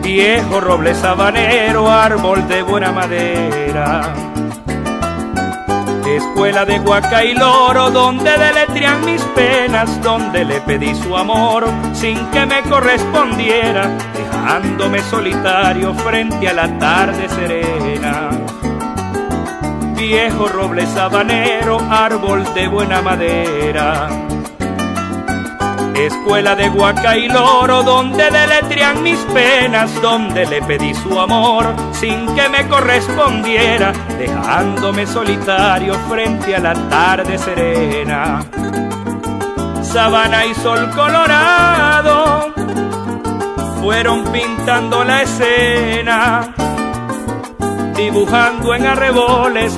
viejo roble sabanero, árbol de buena madera. Escuela de Huaca y Loro, donde deletrean mis penas, donde le pedí su amor sin que me correspondiera, dejándome solitario frente a la tarde serena. Viejo roble sabanero, árbol de buena madera. Escuela de Huaca y Loro, donde deletrean mis penas, donde le pedí su amor sin que me correspondiera, dejándome solitario frente a la tarde serena. Sabana y sol colorado fueron pintando la escena, dibujando en arreboles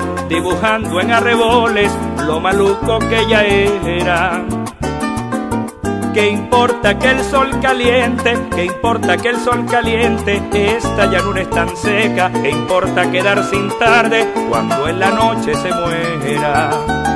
lo maluco que ella era. ¿Qué importa que el sol caliente? ¿Qué importa que el sol caliente? Esta llanura es tan seca. ¿Qué importa quedar sin tarde cuando en la noche se muera?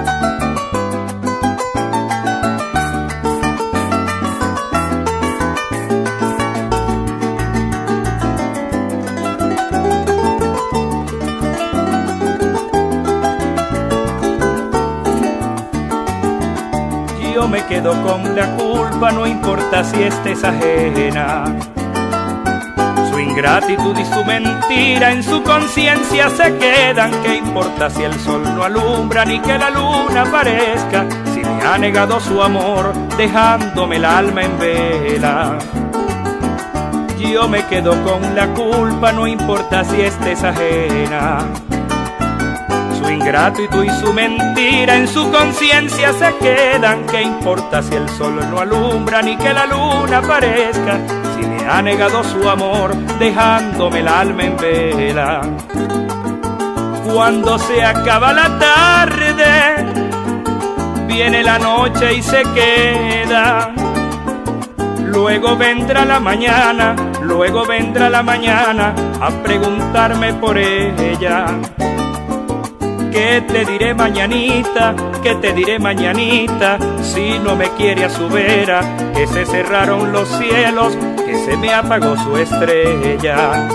Yo me quedo con la culpa, no importa si esta es ajena. Su ingratitud y su mentira en su conciencia se quedan. ¿Qué importa si el sol no alumbra ni que la luna aparezca? Si me ha negado su amor, dejándome el alma en vela. Yo me quedo con la culpa, no importa si esta es ajena. Su ingratitud y su mentira en su conciencia se quedan. ¿Qué importa si el sol no alumbra ni que la luna aparezca? Si me ha negado su amor, dejándome el alma en vela. Cuando se acaba la tarde, viene la noche y se queda. Luego vendrá la mañana, a preguntarme por ella. ¿Qué te diré mañanita? ¿Qué te diré mañanita? Si no me quiere a su vera, que se cerraron los cielos, que se me apagó su estrella.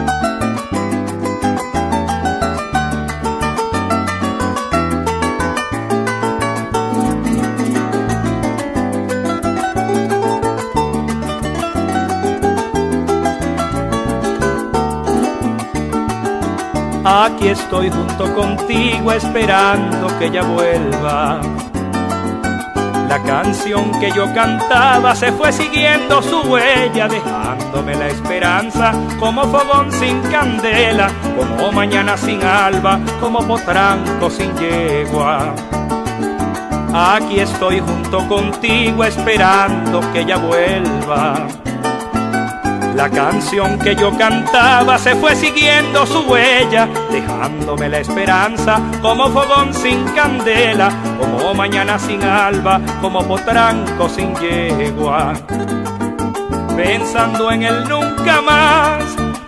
Aquí estoy junto contigo esperando que ella vuelva. La canción que yo cantaba se fue siguiendo su huella, dejándome la esperanza como fogón sin candela, como mañana sin alba, como potranco sin yegua. Aquí estoy junto contigo esperando que ella vuelva. La canción que yo cantaba se fue siguiendo su huella, dejándome la esperanza como fogón sin candela, como mañana sin alba, como potranco sin yegua. Pensando en él nunca más,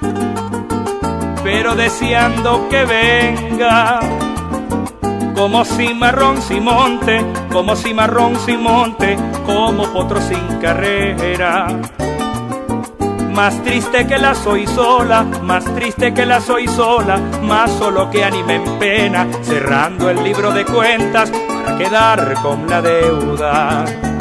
pero deseando que venga. Como cimarrón sin monte, como cimarrón sin monte, como potro sin carrera. Más triste que la soy sola, más triste que la soy sola, más solo que anime en pena, cerrando el libro de cuentas para quedar con la deuda.